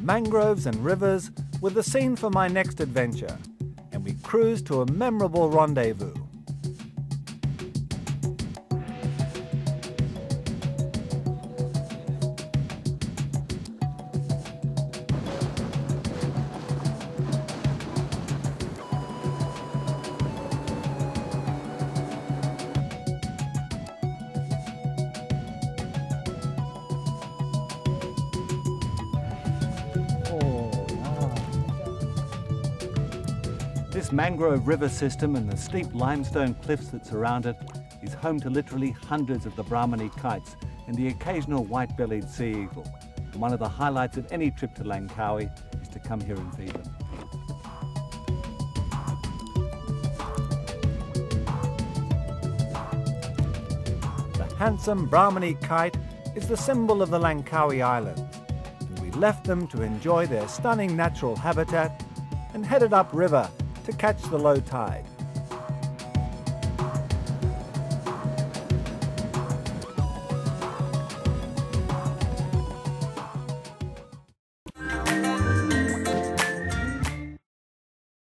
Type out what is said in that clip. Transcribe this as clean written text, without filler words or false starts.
mangroves and rivers were the scene for my next adventure, and we cruised to a memorable rendezvous. This mangrove river system and the steep limestone cliffs that surround it is home to literally hundreds of the Brahminy kites and the occasional white-bellied sea eagle. And one of the highlights of any trip to Langkawi is to come here and feed them. The handsome Brahminy kite is the symbol of the Langkawi Islands, and we left them to enjoy their stunning natural habitat and headed upriver to catch the low tide.